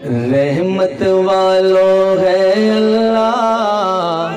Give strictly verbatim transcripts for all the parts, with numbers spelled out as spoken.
رحمت والوں ہے اللہ،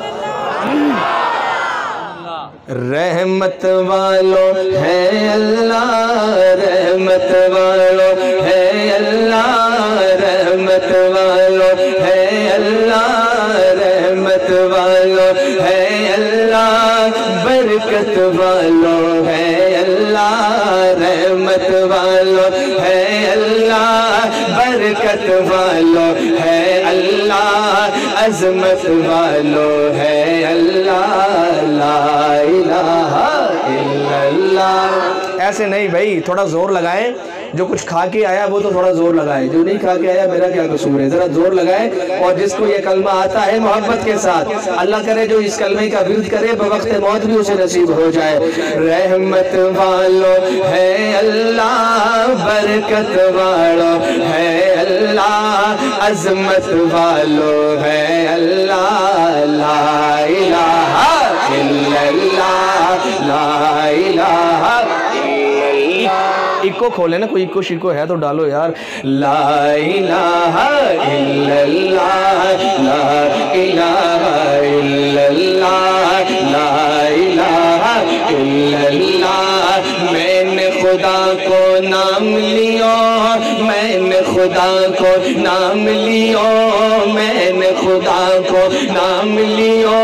رحمت والوں ہے اللہ، رحمت والوں ہے اللہ، رحمت والوں ہے اللہ، رحمت والوں ہے اللہ، برکت والوں ہے اللہ، رحمت والوں ہے اللہ، برکت والوں ہے اللہ، عظمت والوں ہے اللہ، لا الہ الا اللہ۔ ایسے نہیں بھائی، تھوڑا زور لگائیں، جو کچھ کھا کے آیا وہ تو تھوڑا زور لگائے، جو نہیں کھا کے آیا میرا کیا قصور ہے، ذرا زور لگائے۔ اور جس کو یہ کلمہ آتا ہے محبت کے ساتھ، اللہ کرے جو اس کلمے کا ورد کرے بوقت موت بھی اسے نصیب ہو جائے۔ رحمت والوں ہے اللہ، برکت والوں ہے اللہ، عظمت والوں ہے اللہ، لا الہ الا اللہ، لا الہ الا اللہ۔ ایکو کھولے نا، کوئی ایکو شیکو ہے تو ڈالو یار۔ لا الہ الا اللہ، لا الہ الا اللہ، لا الہ الا اللہ۔ میں نے خدا کو نام لیا، میں نے خدا کو نام لیا، میں نے خدا کو نام لیا،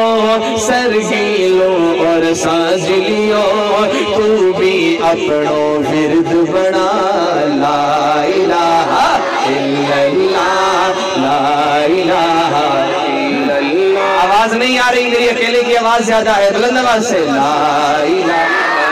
سرگیلوں اور سانز لیا، تو بھی اپنوں ورد بنا۔ لا الہ الا اللہ، لا الہ الا اللہ۔ آواز نہیں آ رہی میری، اکیلے کی آواز زیادہ ہے، بلند آواز سے۔ لا الہ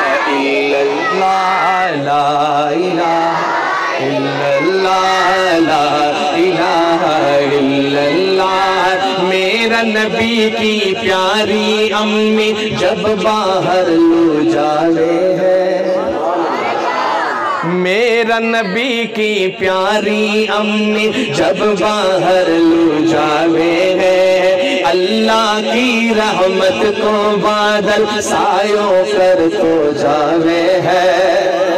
الا اللہ، لا الہ الا اللہ، لا الہ الا اللہ۔ میرا نبی کی پیاری امی جب باہر لو جاوے ہے، میرا نبی کی پیاری امی جب باہر لو جاوے ہے، اللہ کی رحمت کو بادل سایوں کر تو جاوے ہے،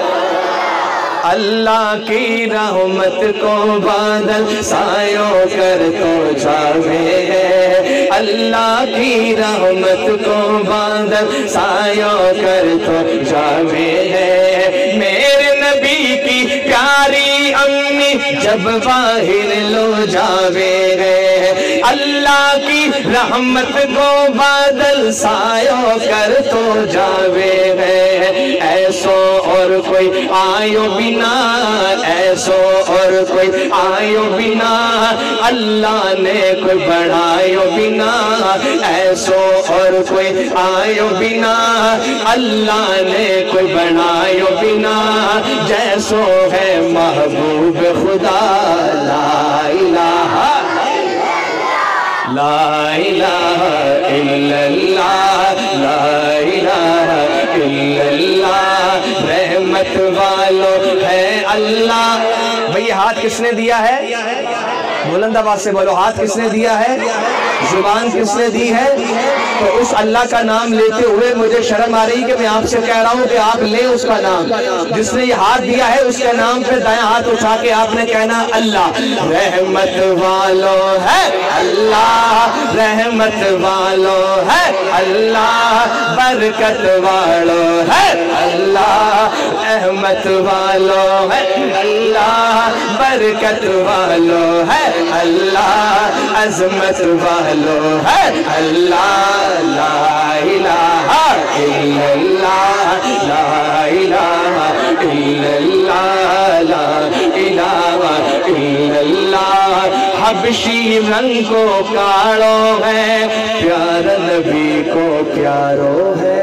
اللہ کی رحمت کو بادل سایوں کر تو جاوے ہے، اللہ کی رحمت کو بادل سایوں کر تو جاوے ہے۔ میرے نبی کی پیاری امی جب باہر لو جاوے ہے، اللہ کی رحمت کو بادل سایوں کر تو جاوے ہے۔ ایسو اور کوئی آیو بنا، ایسو اور کوئی آیو بنا، اللہ نے کوئی بڑھائیو بنا، ایسو اور کوئی آیو بنا، اللہ نے کوئی بڑھائیو بنا، جیسو ہے محبوب خدا۔ لا الہ لا الہ الا اللہ، لا الہ الا اللہ۔ رحمت والوں ہے اللہ۔ بھئی یہ ہاتھ کس نے دیا ہے؟ بلند آواز سے بولو، ہاتھ کس نے دیا ہے؟ زبان کس نے دی ہے؟ تو اس اللہ کا نام لیتے ہوئے مجھے شرم آ رہی کہ میں آپ سے کہہ رہا ہوں کہ آپ لیں اس کا نام۔ جس نے یہ ہاتھ دیا ہے اس کے نام پہ دائیں ہاتھ اٹھا کے آپ نے کہنا اللہ۔ رحمت والوں ہے اللہ، رحمت والوں ہے اللہ، برکت والوں ہے اللہ، رحمت والوں ہے اللہ، برکت والوں ہے اللہ، عظمت والوں ہے اللہ، لا الہ الا اللہ، لا الہ الا اللہ، لا الہ الا اللہ۔ حبشی رنگ کو کاڑو ہے، پیارا نبی کو پیارو ہے،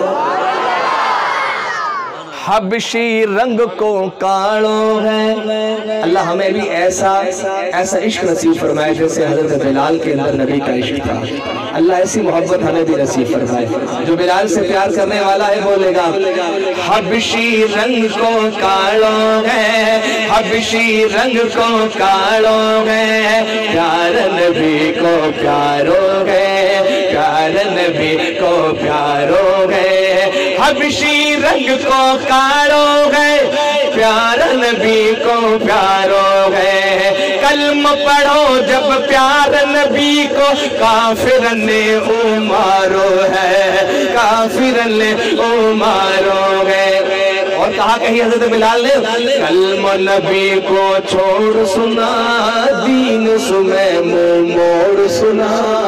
حبشی رنگ کو کاڑو ہے۔ اللہ ہمیں بھی ایسا ایسا عشق نصیب فرمائے جیسے حضرت بلال کے اندر نبی کا عشق تھا۔ اللہ ایسی محبت ہمیں بھی نصیب فرمائے۔ جو بلال سے پیار کرنے والا ہے بولے گا حبشی رنگ کو کاڑو ہے، حبشی رنگ کو کاڑو ہے، پیار نبی کو پیارو ہے، پیار نبی کو پیارو ہے، حبشی رنگ کو کاڑو ہے، پیار نبی کو پیارو ہے۔ کلمہ پڑھو جب پیار نبی کو کافر نے امارو ہے کافر نے امارو ہے اور کہا کہیں حضرت بلال نے کلمہ نبی کو چھوڑ سنا دین سمیں منہ موڑ سنا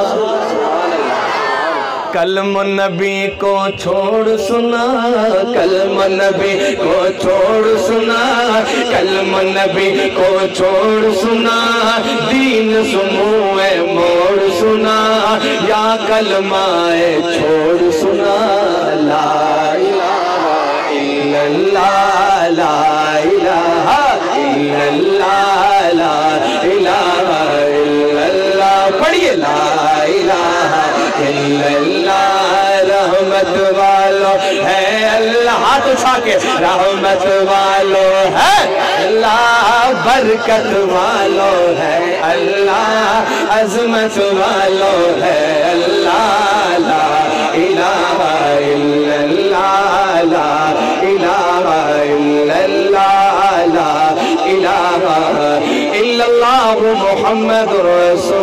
کلمہ نبی کو چھوڑ سنا کلمہ نبی کو چھوڑ سنا کلمہ نبی کو چھوڑ سنا دین سموے موڑ سنا یا کلمہ چھوڑ سنا لا الہ الا اللہ لا الہ الا اللہ لا الہ الا اللہ پڑھئے لا الہ الا اللہ رحمت والو ہے اللہ ہاتھ اٹھا کے رحمت والو ہے اللہ برکت والو ہے اللہ عظمت والو ہے اللہ لا الہ الا اللہ لا الہ الا اللہ لا الہ الا اللہ محمد رسول